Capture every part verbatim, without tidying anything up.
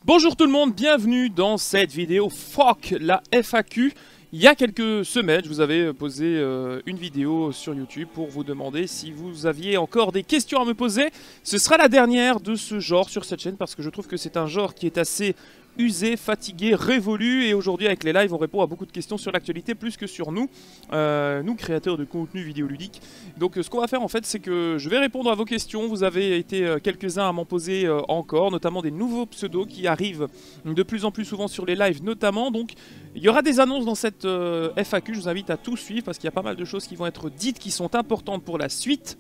Bonjour tout le monde, bienvenue dans cette vidéo Fuck la F A Q. Il y a quelques semaines, je vous avais posé euh, une vidéo sur YouTube pour vous demander si vous aviez encore des questions à me poser. Ce sera la dernière de ce genre sur cette chaîne parce que je trouve que c'est un genre qui est assez usé, fatigué, révolu. Et aujourd'hui avec les lives, on répond à beaucoup de questions sur l'actualité plus que sur nous, euh, nous créateurs de contenu vidéoludique. Donc ce qu'on va faire en fait, c'est que je vais répondre à vos questions. Vous avez été euh, quelques-uns à m'en poser euh, encore, notamment des nouveaux pseudos qui arrivent de plus en plus souvent sur les lives notamment. Donc il y aura des annonces dans cette euh, F A Q, je vous invite à tout suivre parce qu'il y a pas mal de choses qui vont être dites qui sont importantes pour la suite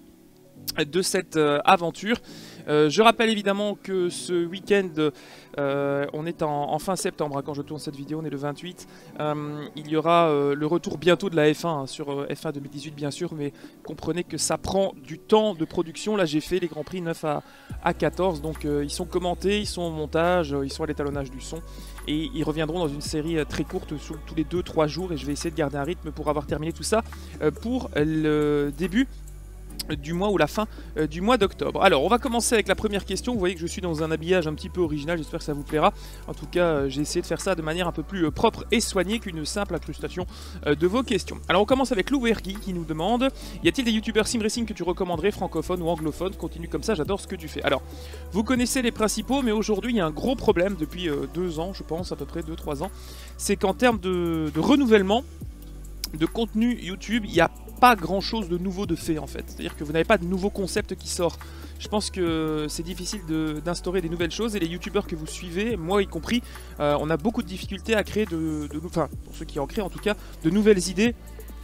de cette euh, aventure. Euh, je rappelle évidemment que ce week-end, euh, on est en, en fin septembre, hein, quand je tourne cette vidéo, on est le vingt-huit. Euh, il y aura euh, le retour bientôt de la F un, hein, sur euh, F un deux mille dix-huit bien sûr, mais comprenez que ça prend du temps de production. Là j'ai fait les Grands Prix neuf à quatorze, donc euh, ils sont commentés, ils sont au montage, euh, ils sont à l'étalonnage du son. Et ils reviendront dans une série euh, très courte, sur tous les deux trois jours, et je vais essayer de garder un rythme pour avoir terminé tout ça euh, pour le début du mois ou la fin euh, du mois d'octobre. Alors on va commencer avec la première question. Vous voyez que je suis dans un habillage un petit peu original, j'espère que ça vous plaira. En tout cas euh, j'ai essayé de faire ça de manière un peu plus euh, propre et soignée qu'une simple incrustation euh, de vos questions. Alors on commence avec Lou Vergui qui nous demande: y a-t-il des youtubeurs sim racing que tu recommanderais, francophones ou anglophones? Continue comme ça, j'adore ce que tu fais. Alors vous connaissez les principaux, mais aujourd'hui il y a un gros problème depuis euh, deux ans je pense, à peu près deux trois ans. C'est qu'en termes de, de renouvellement de contenu YouTube, il y a pas grand chose de nouveau de fait en fait, c'est-à-dire que vous n'avez pas de nouveau concept qui sort. Je pense que c'est difficile d'instaurer de, des nouvelles choses et les youtubeurs que vous suivez, moi y compris, euh, on a beaucoup de difficultés à créer de, de enfin pour ceux qui en créent en tout cas, de nouvelles idées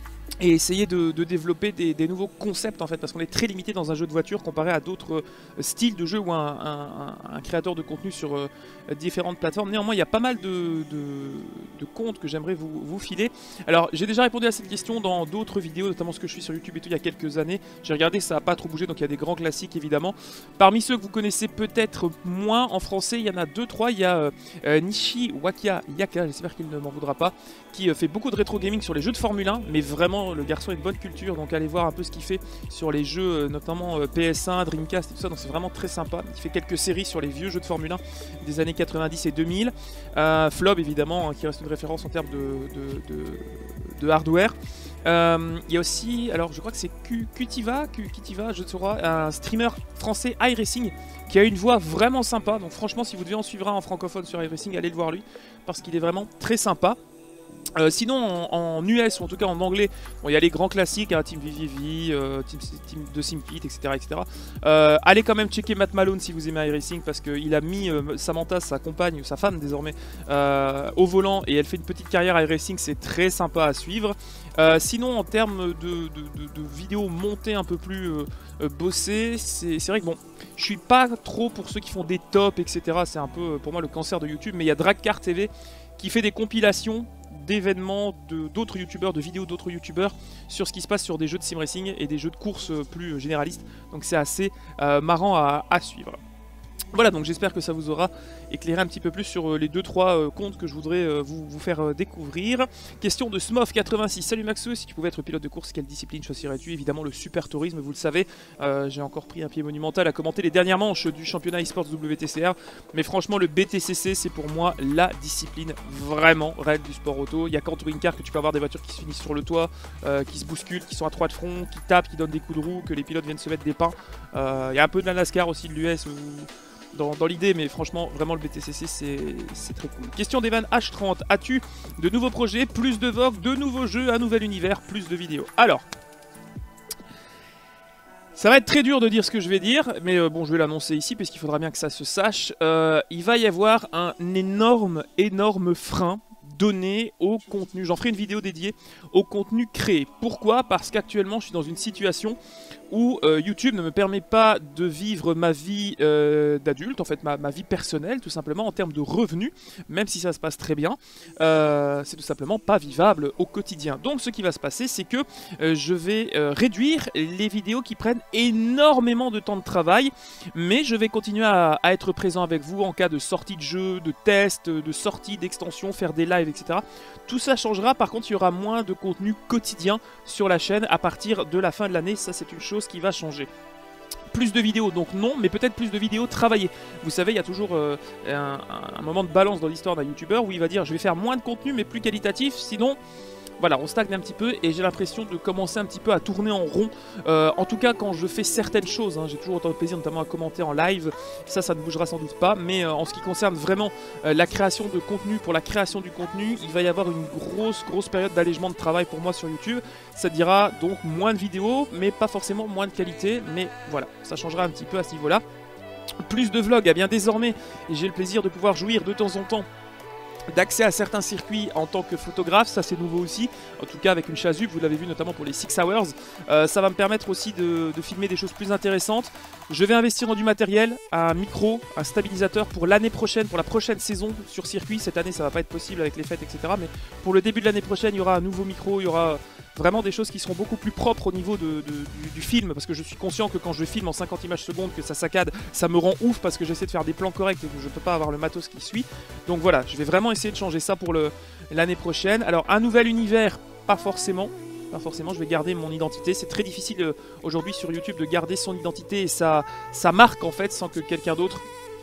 et essayer de, de développer des, des nouveaux concepts en fait, parce qu'on est très limité dans un jeu de voiture comparé à d'autres euh, styles de jeu ou un, un, un créateur de contenu sur euh, différentes plateformes. Néanmoins il y a pas mal de, de, de comptes que j'aimerais vous, vous filer. Alors j'ai déjà répondu à cette question dans d'autres vidéos, notamment ce que je fais sur YouTube et tout il y a quelques années. J'ai regardé, ça n'a pas trop bougé, donc il y a des grands classiques évidemment. Parmi ceux que vous connaissez peut-être moins en français, il y en a deux trois. Il y a euh, euh, Nishi Wakia Yaka, j'espère qu'il ne m'en voudra pas, qui euh, fait beaucoup de rétro gaming sur les jeux de Formule un, mais vraiment le garçon a une bonne culture, donc allez voir un peu ce qu'il fait sur les jeux, notamment P S un, Dreamcast et tout ça, donc c'est vraiment très sympa. Il fait quelques séries sur les vieux jeux de Formule un des années quatre-vingt-dix et deux mille. Euh, Flob évidemment, hein, qui reste une référence en termes de, de, de, de hardware. Euh, il y a aussi, alors je crois que c'est Cutiva, Cutiva, je ne sais pas, un streamer français iRacing qui a une voix vraiment sympa, donc franchement si vous devez en suivre un en francophone sur iRacing, allez le voir lui, parce qu'il est vraiment très sympa. Euh, sinon en, en U S ou en tout cas en anglais, bon, il y a les grands classiques, hein, Team V V V, euh, Team, Team de Simpit, et cetera et cetera. Euh, allez quand même checker Matt Malone si vous aimez iRacing, parce qu'il a mis euh, Samantha, sa compagne, sa femme désormais, euh, au volant et elle fait une petite carrière iRacing, c'est très sympa à suivre. Euh, sinon en termes de, de, de, de vidéos montées un peu plus euh, euh, bossées, c'est vrai que bon, je suis pas trop pour ceux qui font des tops, et cetera. C'est un peu pour moi le cancer de YouTube, mais il y a Dragcar T V qui fait des compilations d'événements d'autres youtubeurs, de vidéos d'autres youtubeurs sur ce qui se passe sur des jeux de sim racing et des jeux de course plus généralistes. Donc c'est assez euh, marrant à, à suivre. Voilà, donc j'espère que ça vous aura éclairé un petit peu plus sur les deux trois euh, comptes que je voudrais euh, vous, vous faire euh, découvrir. Question de Smof quatre-vingt-six. Salut Maxou, si tu pouvais être pilote de course, quelle discipline choisirais-tu? Évidemment le super tourisme, vous le savez. Euh, J'ai encore pris un pied monumental à commenter les dernières manches du championnat eSports W T C R. Mais franchement le B T C C c'est pour moi la discipline vraiment réelle du sport auto. Il y a qu'en touring car que tu peux avoir des voitures qui se finissent sur le toit, euh, qui se bousculent, qui sont à trois de front, qui tapent, qui donnent des coups de roue, que les pilotes viennent se mettre des pains. Euh, il y a un peu de la NASCAR aussi de l'U S où... dans, dans l'idée, mais franchement vraiment le B T C C c'est très cool. Question d'Evan H trente, as-tu de nouveaux projets, plus de vogue, de nouveaux jeux, un nouvel univers, plus de vidéos? Alors ça va être très dur de dire ce que je vais dire, mais euh, bon je vais l'annoncer ici parce qu'il faudra bien que ça se sache. Euh, il va y avoir un énorme énorme frein donné au contenu. J'en ferai une vidéo dédiée au contenu créé. Pourquoi? Parce qu'actuellement je suis dans une situation où euh, YouTube ne me permet pas de vivre ma vie euh, d'adulte, en fait ma, ma vie personnelle tout simplement en termes de revenus, même si ça se passe très bien, euh, c'est tout simplement pas vivable au quotidien. Donc ce qui va se passer c'est que euh, je vais euh, réduire les vidéos qui prennent énormément de temps de travail, mais je vais continuer à, à être présent avec vous en cas de sortie de jeu, de test, de sortie d'extension, faire des lives, et cetera. Tout ça changera, par contre il y aura moins de contenu quotidien sur la chaîne à partir de la fin de l'année, ça c'est une chose qui va changer. plus de vidéos, donc non, mais peut-être plus de vidéos travaillées. Vous savez, il y a toujours euh, un, un moment de balance dans l'histoire d'un youtubeur où il va dire je vais faire moins de contenu mais plus qualitatif, sinon... Voilà, on stagne un petit peu et j'ai l'impression de commencer un petit peu à tourner en rond. Euh, en tout cas, quand je fais certaines choses, hein, j'ai toujours autant de plaisir, notamment à commenter en live. Ça, ça ne bougera sans doute pas. Mais euh, en ce qui concerne vraiment euh, la création de contenu, pour la création du contenu, il va y avoir une grosse, grosse période d'allègement de travail pour moi sur YouTube. Ça dira donc moins de vidéos, mais pas forcément moins de qualité. Mais voilà, ça changera un petit peu à ce niveau-là. Plus de vlogs, eh bien désormais, j'ai le plaisir de pouvoir jouir de temps en temps d'accès à certains circuits en tant que photographe, ça c'est nouveau aussi, en tout cas avec une chasuble, vous l'avez vu notamment pour les six hours, euh, ça va me permettre aussi de, de filmer des choses plus intéressantes. Je vais investir dans du matériel, un micro, un stabilisateur pour l'année prochaine, pour la prochaine saison sur circuit. Cette année ça va pas être possible avec les fêtes, et cetera. Mais pour le début de l'année prochaine, il y aura un nouveau micro, il y aura vraiment des choses qui seront beaucoup plus propres au niveau de, de, du, du film, parce que je suis conscient que quand je filme en cinquante images secondes, que ça saccade, ça me rend ouf parce que j'essaie de faire des plans corrects et que je peux pas avoir le matos qui suit. Donc voilà, je vais vraiment essayer de changer ça pour l'année prochaine. Alors un nouvel univers, pas forcément. Pas forcément, je vais garder mon identité. C'est très difficile euh, aujourd'hui sur YouTube de garder son identité et sa, sa marque en fait sans que quelqu'un d'autre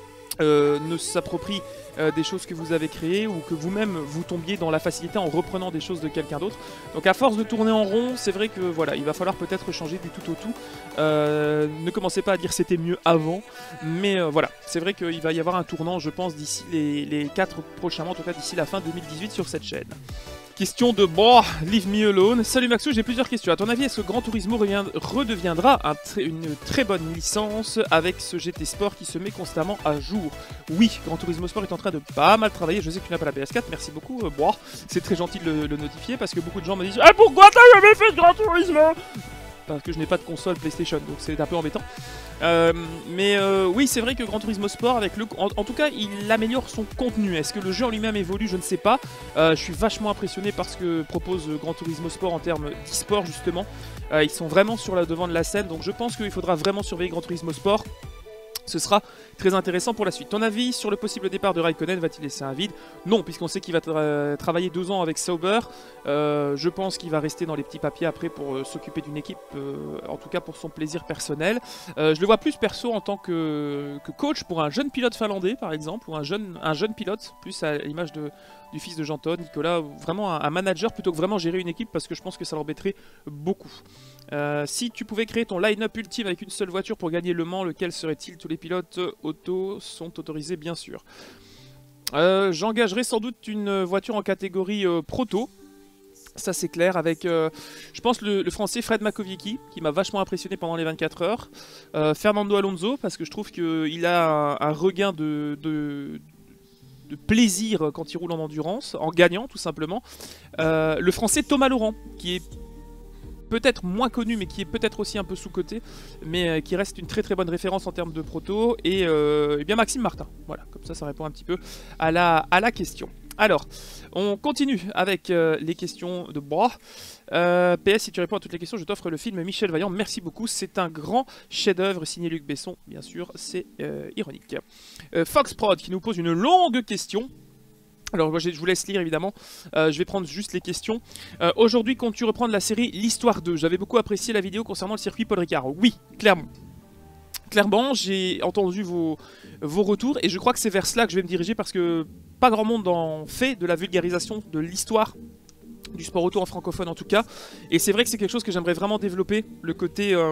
euh, ne s'approprie euh, des choses que vous avez créées ou que vous-même vous tombiez dans la facilité en reprenant des choses de quelqu'un d'autre. Donc à force de tourner en rond, c'est vrai que voilà, il va falloir peut-être changer du tout au tout. Euh, ne commencez pas à dire c'était mieux avant, mais euh, voilà, c'est vrai qu'il va y avoir un tournant, je pense, d'ici les, les quatre prochains mois, en tout cas d'ici la fin deux mille dix-huit sur cette chaîne. Question de bon, leave me alone. Salut Maxou, j'ai plusieurs questions. À ton avis, est-ce que Gran Turismo revient, redeviendra un tr une très bonne licence avec ce G T Sport qui se met constamment à jour? Oui, Gran Turismo Sport est en train de pas mal travailler. Je sais que tu n'as pas la P S quatre, merci beaucoup. Euh, bon, c'est très gentil de le, le notifier parce que beaucoup de gens me disent ah, pourquoi t'as jamais fait de Gran Turismo? Parce que je n'ai pas de console PlayStation, donc c'est un peu embêtant. Euh, mais euh, oui, c'est vrai que Gran Turismo Sport, avec le, en, en tout cas, il améliore son contenu. Est-ce que le jeu en lui-même évolue? Je ne sais pas. Euh, je suis vachement impressionné par ce que propose Gran Turismo Sport en termes d'e-sport, justement. Euh, ils sont vraiment sur le devant de la scène, donc je pense qu'il faudra vraiment surveiller Gran Turismo Sport. Ce sera très intéressant pour la suite. Ton avis sur le possible départ de Raikkonen, va-t-il laisser un vide? Non, puisqu'on sait qu'il va tra travailler deux ans avec Sauber. Euh, je pense qu'il va rester dans les petits papiers après pour euh, s'occuper d'une équipe, euh, en tout cas pour son plaisir personnel. Euh, je le vois plus perso en tant que, que coach pour un jeune pilote finlandais, par exemple, ou un jeune, un jeune pilote, plus à l'image de... du fils de Jean-Todt, Nicolas, vraiment un, un manager plutôt que vraiment gérer une équipe parce que je pense que ça l'embêterait beaucoup. Euh, si tu pouvais créer ton line-up ultime avec une seule voiture pour gagner Le Mans, lequel serait-il? Tous les pilotes auto sont autorisés bien sûr. Euh, J'engagerai sans doute une voiture en catégorie euh, proto. Ça c'est clair avec, euh, je pense, le, le français Fred Makowiecki, qui m'a vachement impressionné pendant les vingt-quatre heures. Euh, Fernando Alonso, parce que je trouve qu'il a un, un regain de... de de plaisir quand il roule en endurance, en gagnant tout simplement. Euh, le français Thomas Laurent, qui est peut-être moins connu, mais qui est peut-être aussi un peu sous-coté, mais euh, qui reste une très très bonne référence en termes de proto, et, euh, et bien Maxime Martin. Voilà, comme ça, ça répond un petit peu à la, à la question. Alors, on continue avec euh, les questions de bois. Euh, P S, si tu réponds à toutes les questions, je t'offre le film Michel Vaillant. Merci beaucoup. C'est un grand chef-d'œuvre signé Luc Besson, bien sûr. C'est euh, ironique. Euh, Foxprod qui nous pose une longue question. Alors, moi, je vous laisse lire évidemment. Euh, je vais prendre juste les questions. Euh, Aujourd'hui, comptes-tu reprendre la série L'Histoire deux? J'avais beaucoup apprécié la vidéo concernant le circuit Paul Ricard. Oui, clairement. Clairement, j'ai entendu vos, vos retours et je crois que c'est vers cela que je vais me diriger parce que pas grand monde en fait de la vulgarisation de l'histoire du sport auto en francophone en tout cas. Et c'est vrai que c'est quelque chose que j'aimerais vraiment développer, le côté... Euh,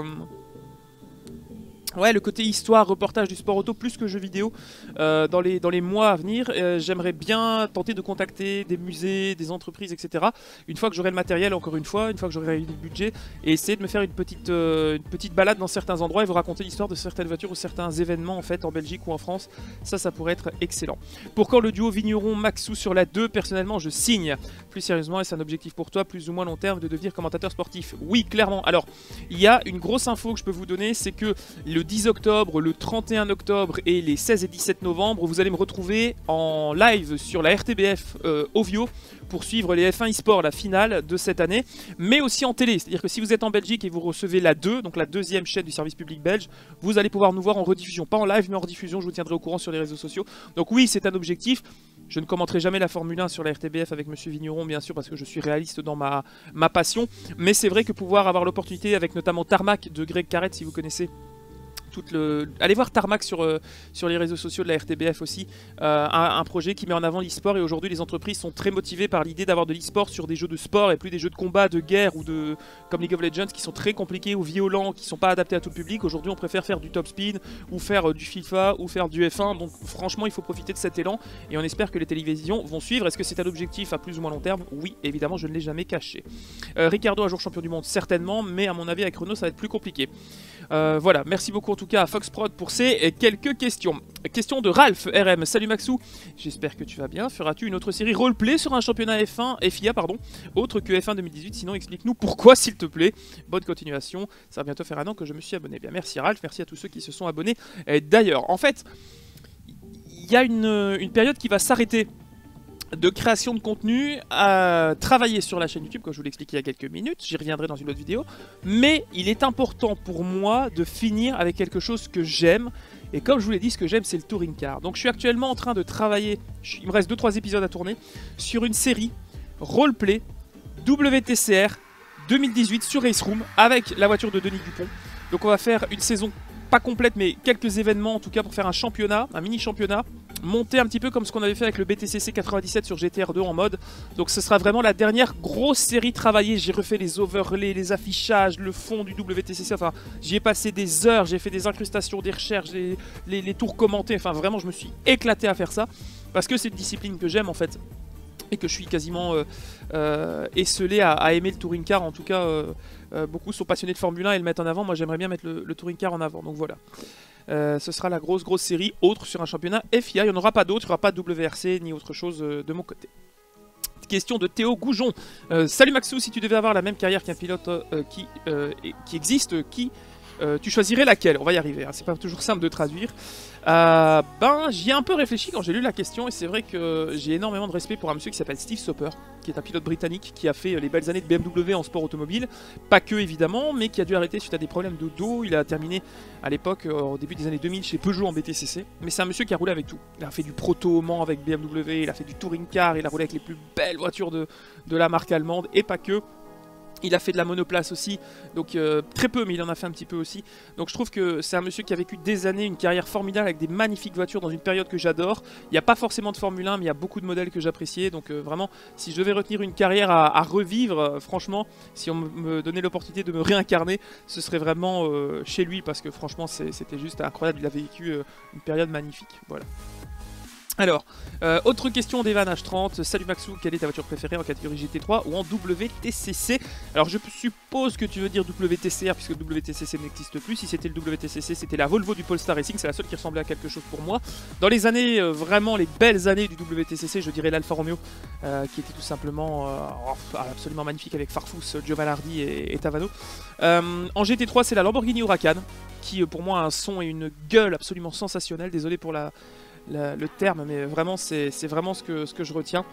Ouais, le côté histoire, reportage du sport auto plus que jeux vidéo euh, dans, les, dans les mois à venir. Euh, J'aimerais bien tenter de contacter des musées, des entreprises, et cetera. Une fois que j'aurai le matériel, encore une fois, une fois que j'aurai réuni le budget, et essayer de me faire une petite, euh, une petite balade dans certains endroits et vous raconter l'histoire de certaines voitures ou certains événements en fait en Belgique ou en France. Ça, ça pourrait être excellent. Pour quand le duo Vigneron-Maxou sur la deux? Personnellement, je signe. Plus sérieusement, est-ce un objectif pour toi, plus ou moins long terme, de devenir commentateur sportif? Oui, clairement. Alors, il y a une grosse info que je peux vous donner, c'est que le dix octobre, le trente et un octobre et les seize et dix-sept novembre, vous allez me retrouver en live sur la R T B F euh, Ovio pour suivre les F un eSport, la finale de cette année, mais aussi en télé. C'est-à-dire que si vous êtes en Belgique et vous recevez la deux, donc la deuxième chaîne du service public belge, vous allez pouvoir nous voir en rediffusion. Pas en live, mais en rediffusion, je vous tiendrai au courant sur les réseaux sociaux. Donc oui, c'est un objectif. Je ne commenterai jamais la Formule un sur la R T B F avec Monsieur Vigneron, bien sûr, parce que je suis réaliste dans ma, ma passion. Mais c'est vrai que pouvoir avoir l'opportunité, avec notamment Tarmac de Greg Carrette, si vous connaissez, Toute le... Allez voir Tarmac sur, euh, sur les réseaux sociaux de la R T B F aussi, euh, un, un projet qui met en avant l'e-sport et aujourd'hui les entreprises sont très motivées par l'idée d'avoir de l'e-sport sur des jeux de sport et plus des jeux de combat, de guerre ou de comme League of Legends qui sont très compliqués ou violents, qui sont pas adaptés à tout le public. Aujourd'hui on préfère faire du top speed ou faire euh, du FIFA ou faire du F un, donc franchement il faut profiter de cet élan et on espère que les télévisions vont suivre. Est-ce que c'est un objectif à plus ou moins long terme? Oui, évidemment, je ne l'ai jamais caché. Euh, Ricardo un jour champion du monde, certainement, mais à mon avis avec Renault ça va être plus compliqué. Euh, voilà, merci beaucoup en tout cas à Foxprod pour ces quelques questions. Question de Ralph R M. Salut Maxou, j'espère que tu vas bien. Feras-tu une autre série roleplay sur un championnat F un, F I A pardon, autre que F un deux mille dix-huit? Sinon explique-nous pourquoi s'il te plaît. Bonne continuation, ça va bientôt faire un an que je me suis abonné. Bien, merci Ralph, merci à tous ceux qui se sont abonnés. D'ailleurs, en fait, il y a une, une période qui va s'arrêter de création de contenu à travailler sur la chaîne YouTube, comme je vous l'ai expliqué il y a quelques minutes, j'y reviendrai dans une autre vidéo, mais il est important pour moi de finir avec quelque chose que j'aime, et comme je vous l'ai dit, ce que j'aime c'est le touring car. Donc je suis actuellement en train de travailler, il me reste deux trois épisodes à tourner, sur une série roleplay W T C R deux mille dix-huit sur Race Room, avec la voiture de Denis Dupont. Donc on va faire une saison pas complète, mais quelques événements en tout cas pour faire un championnat, un mini championnat, monter un petit peu comme ce qu'on avait fait avec le B T C C quatre-vingt-dix-sept sur G T R deux en mode. Donc ce sera vraiment la dernière grosse série travaillée. J'ai refait les overlays, les affichages, le fond du W T C C, enfin j'y ai passé des heures, j'ai fait des incrustations, des recherches, les, les, les tours commentés, enfin vraiment je me suis éclaté à faire ça, parce que c'est une discipline que j'aime en fait, et que je suis quasiment euh, euh, esselé à, à aimer le touring car. En tout cas euh, euh, beaucoup sont passionnés de Formule un et le mettent en avant, moi j'aimerais bien mettre le, le touring car en avant, donc voilà. Euh, ce sera la grosse grosse série autre sur un championnat F I A, il n'y en aura pas d'autres, il n'y aura pas de W R C ni autre chose euh, de mon côté. Question de Théo Goujon. Euh, salut Maxou, si tu devais avoir la même carrière qu'un pilote euh, qui, euh, qui existe, qui euh, tu choisirais laquelle? On va y arriver, hein, c'est pas toujours simple de traduire. Euh, ben, j'y ai un peu réfléchi quand j'ai lu la question et c'est vrai que j'ai énormément de respect pour un monsieur qui s'appelle Steve Soper, qui est un pilote britannique qui a fait les belles années de B M W en sport automobile, pas que évidemment, mais qui a dû arrêter suite à des problèmes de dos. Il a terminé à l'époque, au début des années deux mille, chez Peugeot en B T C C, mais c'est un monsieur qui a roulé avec tout. Il a fait du proto au Mans avec B M W, il a fait du touring car, il a roulé avec les plus belles voitures de, de la marque allemande et pas que. Il a fait de la monoplace aussi, donc euh, très peu, mais il en a fait un petit peu aussi. Donc je trouve que c'est un monsieur qui a vécu des années, une carrière formidable avec des magnifiques voitures dans une période que j'adore. Il n'y a pas forcément de Formule un, mais il y a beaucoup de modèles que j'appréciais. Donc euh, vraiment, si je devais retenir une carrière à, à revivre, euh, franchement, si on me donnait l'opportunité de me réincarner, ce serait vraiment euh, chez lui, parce que franchement, c'était juste incroyable. Il a vécu euh, une période magnifique. Voilà. Alors, euh, autre question d'Evan H trente. Salut Maxou, quelle est ta voiture préférée en catégorie G T trois ou en W T C C? Alors je suppose que tu veux dire W T C R puisque W T C C n'existe plus. Si c'était le W T C C, c'était la Volvo du Polestar Racing, c'est la seule qui ressemblait à quelque chose pour moi. Dans les années, euh, vraiment les belles années du W T C C, je dirais l'Alfa Romeo, euh, qui était tout simplement euh, oh, absolument magnifique avec Farfus, Giovalardi et, et Tavano. Euh, en G T trois, c'est la Lamborghini Huracan, qui pour moi a un son et une gueule absolument sensationnelle. Désolé pour la... La, le terme, mais vraiment c'est vraiment ce que, ce que je retiens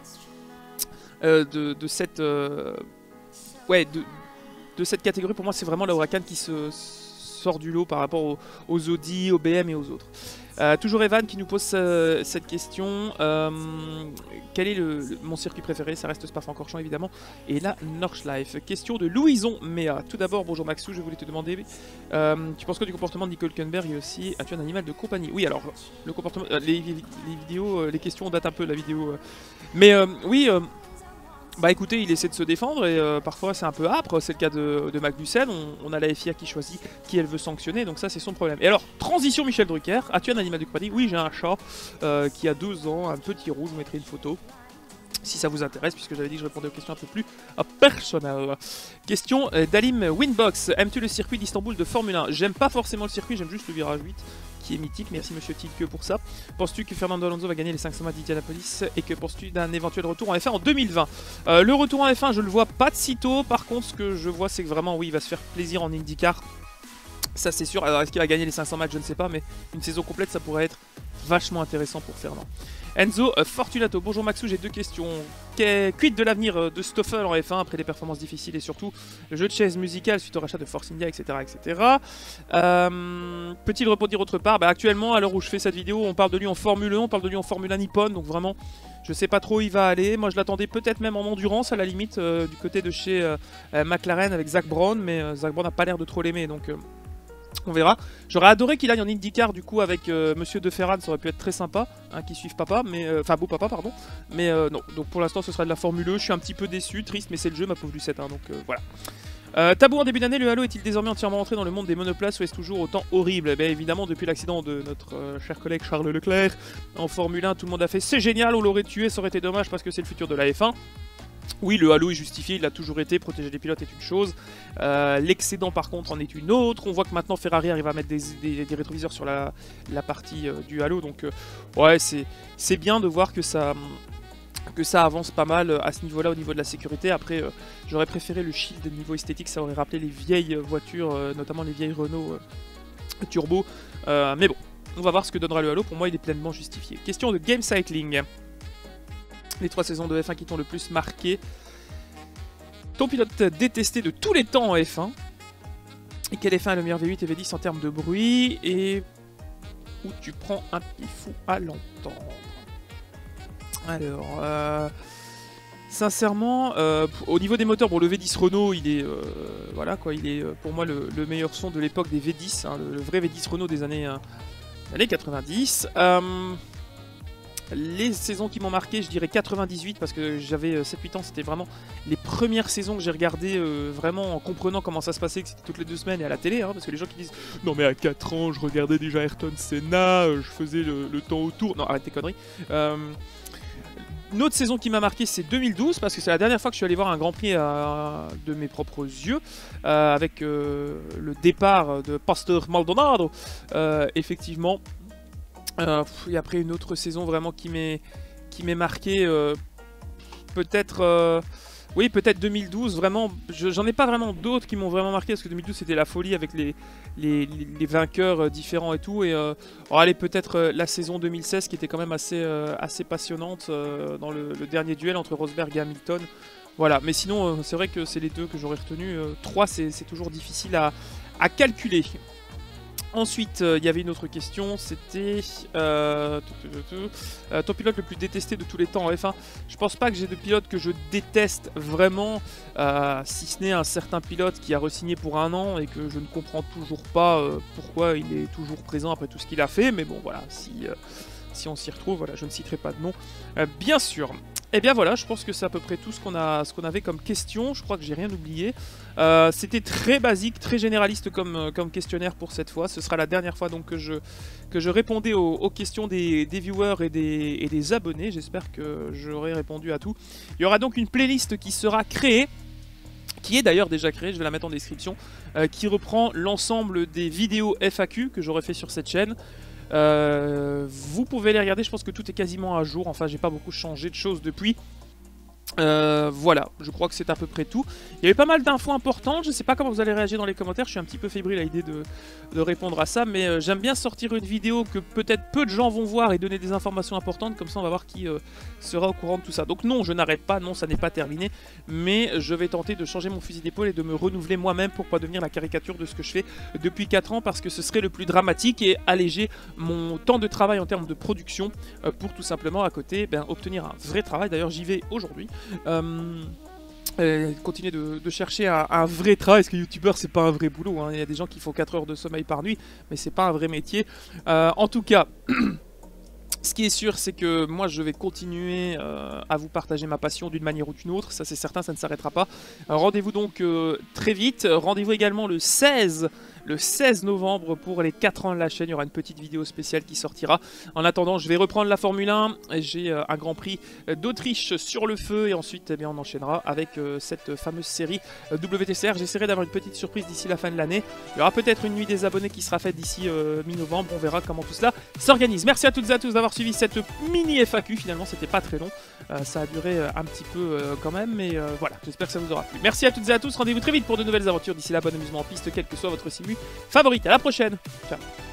euh, de, de cette euh, ouais de, de cette catégorie. Pour moi c'est vraiment la Huracan qui se sort du lot par rapport aux, aux Audi, aux B M et aux autres. Euh, toujours Evan qui nous pose euh, cette question. Euh, quel est le, le, mon circuit préféré? Ça reste Spa-Francorchamps évidemment. Et la Nordschleife. Question de Louison Méa. Tout d'abord, bonjour Maxou, je voulais te demander, euh, tu penses quoi du comportement de Nico Hülkenberg et aussi as-tu un animal de compagnie? Oui, alors, le comportement, euh, les, les vidéos, euh, les questions datent un peu de la vidéo. Euh. Mais euh, oui... Euh, Bah écoutez, il essaie de se défendre et euh, parfois c'est un peu âpre, c'est le cas de, de Magnussen, on, on a la F I A qui choisit qui elle veut sanctionner, donc ça c'est son problème. Et alors, transition Michel Drucker, as-tu un animal de compagnie? Oui, j'ai un chat euh, qui a deux ans, un petit roux, je vous mettrai une photo. Si ça vous intéresse, puisque j'avais dit que je répondais aux questions un peu plus personnelles. Question euh, d'Alim Winbox, aimes-tu le circuit d'Istanbul de Formule un? J'aime pas forcément le circuit, j'aime juste le virage huit. Qui est mythique, merci monsieur Tilke pour ça. Penses-tu que Fernando Alonso va gagner les cinq cents mètres d'Indianapolis et que penses-tu d'un éventuel retour en F un en deux mille vingt? euh, Le retour en F un, je le vois pas de sitôt. Par contre, ce que je vois, c'est que vraiment, oui, il va se faire plaisir en IndyCar. Ça, c'est sûr. Alors, est-ce qu'il va gagner les cinq cents mètres? Je ne sais pas, mais une saison complète, ça pourrait être vachement intéressant pour Fernand. Enzo euh, Fortunato, bonjour Maxou, j'ai deux questions. Quid de l'avenir de Stoffel en F un après des performances difficiles et surtout le jeu de chaise musicale suite au rachat de Force India, et cetera et cetera. Euh, Peut-il rebondir autre part? Bah, actuellement, à l'heure où je fais cette vidéo, on parle de lui en Formule un, on parle de lui en Formule un Nippon, donc vraiment, je sais pas trop où il va aller. Moi, je l'attendais peut-être même en endurance, à la limite, euh, du côté de chez euh, McLaren avec Zach Brown, mais euh, Zach Brown n'a pas l'air de trop l'aimer, donc... Euh, On verra. J'aurais adoré qu'il aille en IndyCar du coup avec euh, Monsieur De Ferran, ça aurait pu être très sympa, hein, qui suive papa, mais enfin euh, beau papa pardon. Mais euh, non, donc pour l'instant ce sera de la Formule E. Je suis un petit peu déçu, triste, mais c'est le jeu, ma pauvre Lucette, hein, donc euh, voilà. Euh, tabou en début d'année, le Halo est-il désormais entièrement entré dans le monde des monoplaces ou est-ce toujours autant horrible? Eh bien évidemment, depuis l'accident de notre euh, cher collègue Charles Leclerc en Formule un, tout le monde a fait c'est génial, on l'aurait tué, ça aurait été dommage parce que c'est le futur de la F un. Oui, le Halo est justifié, il a toujours été, protéger les pilotes est une chose, euh, l'excédent par contre en est une autre. On voit que maintenant Ferrari arrive à mettre des, des, des rétroviseurs sur la, la partie euh, du Halo, donc euh, ouais, c'est bien de voir que ça... que ça avance pas mal à ce niveau-là, au niveau de la sécurité. Après, euh, j'aurais préféré le shield niveau esthétique, ça aurait rappelé les vieilles voitures, euh, notamment les vieilles Renault euh, Turbo. Euh, mais bon, on va voir ce que donnera le Halo. Pour moi, il est pleinement justifié. Question de Game Cycling. Les trois saisons de F un qui t'ont le plus marqué. Ton pilote détesté de tous les temps en F un. Et quel F un est le meilleur V huit et V dix en termes de bruit. Et où tu prends un pifou à l'entendre. Alors, euh, sincèrement, euh, au niveau des moteurs, bon, le V dix Renault, il est, euh, voilà quoi, il est pour moi le, le meilleur son de l'époque des V dix, hein, le, le vrai V dix Renault des années, euh, années quatre-vingt-dix. Euh, les saisons qui m'ont marqué, je dirais quatre-vingt-dix-huit parce que j'avais sept huit ans, c'était vraiment les premières saisons que j'ai regardées euh, vraiment en comprenant comment ça se passait, que c'était toutes les deux semaines et à la télé, hein, parce que les gens qui disent non mais à quatre ans je regardais déjà Ayrton Senna, je faisais le, le temps autour, non arrête tes conneries. Euh, Une autre saison qui m'a marqué, c'est deux mille douze, parce que c'est la dernière fois que je suis allé voir un Grand Prix euh, de mes propres yeux, euh, avec euh, le départ de Pastor Maldonado, euh, effectivement. Euh, et après une autre saison vraiment qui m'est qui m'est marqué, euh, peut-être... Euh, oui, peut-être deux mille douze, vraiment, j'en ai pas vraiment d'autres qui m'ont vraiment marqué, parce que deux mille douze c'était la folie avec les, les, les vainqueurs différents et tout, et euh, oh, allez, peut-être euh, la saison deux mille seize qui était quand même assez, euh, assez passionnante euh, dans le, le dernier duel entre Rosberg et Hamilton. Voilà, mais sinon, euh, c'est vrai que c'est les deux que j'aurais retenu. Euh, trois, c'est toujours difficile à, à calculer. Ensuite, il euh, y avait une autre question, c'était euh, euh, ton pilote le plus détesté de tous les temps en F un. Je pense pas que j'ai de pilote que je déteste vraiment, euh, si ce n'est un certain pilote qui a re-signé pour un an et que je ne comprends toujours pas euh, pourquoi il est toujours présent après tout ce qu'il a fait. Mais bon, voilà, si, euh, si on s'y retrouve, voilà, je ne citerai pas de nom, euh, bien sûr. Et bien voilà, je pense que c'est à peu près tout ce qu'on a, ce qu'on avait comme question. Je crois que j'ai rien oublié. Euh, C'était très basique, très généraliste comme, comme questionnaire pour cette fois. Ce sera la dernière fois donc que je, que je répondais aux, aux questions des, des viewers et des, et des abonnés. J'espère que j'aurai répondu à tout. Il y aura donc une playlist qui sera créée, qui est d'ailleurs déjà créée, je vais la mettre en description, euh, qui reprend l'ensemble des vidéos F A Q que j'aurai fait sur cette chaîne. Euh, vous pouvez les regarder, je pense que tout est quasiment à jour, enfin j'ai pas beaucoup changé de choses depuis. Euh, voilà, je crois que c'est à peu près tout. Il y avait pas mal d'infos importantes, je sais pas comment vous allez réagir dans les commentaires, je suis un petit peu fébrile à l'idée de, de répondre à ça, mais euh, j'aime bien sortir une vidéo que peut-être peu de gens vont voir et donner des informations importantes, comme ça on va voir qui euh, sera au courant de tout ça. Donc non, je n'arrête pas, non ça n'est pas terminé, mais je vais tenter de changer mon fusil d'épaule et de me renouveler moi-même pour pas devenir la caricature de ce que je fais depuis quatre ans, parce que ce serait le plus dramatique et alléger mon temps de travail en termes de production euh, pour tout simplement à côté ben, obtenir un vrai travail. D'ailleurs j'y vais aujourd'hui. Euh, euh, continuer de, de chercher un, un vrai travail, parce que youtubeur c'est pas un vrai boulot, hein. Il y a des gens qui font quatre heures de sommeil par nuit, mais c'est pas un vrai métier. Euh, en tout cas, ce qui est sûr, c'est que moi je vais continuer euh, à vous partager ma passion d'une manière ou d'une autre, ça c'est certain, ça ne s'arrêtera pas. Euh, rendez-vous donc euh, très vite, rendez-vous également le seize le seize novembre pour les quatre ans de la chaîne, il y aura une petite vidéo spéciale qui sortira. En attendant, je vais reprendre la Formule un, j'ai euh, un Grand Prix d'Autriche sur le feu, et ensuite eh bien, on enchaînera avec euh, cette fameuse série euh, W T C R. J'essaierai d'avoir une petite surprise d'ici la fin de l'année. Il y aura peut-être une nuit des abonnés qui sera faite d'ici euh, mi-novembre, on verra comment tout cela s'organise. Merci à toutes et à tous d'avoir suivi cette mini F A Q, finalement c'était pas très long, euh, ça a duré euh, un petit peu euh, quand même, mais euh, voilà, j'espère que ça vous aura plu. Merci à toutes et à tous, rendez-vous très vite pour de nouvelles aventures, d'ici là bon amusement en piste, quel que soit votre simu favorite. À la prochaine, ciao.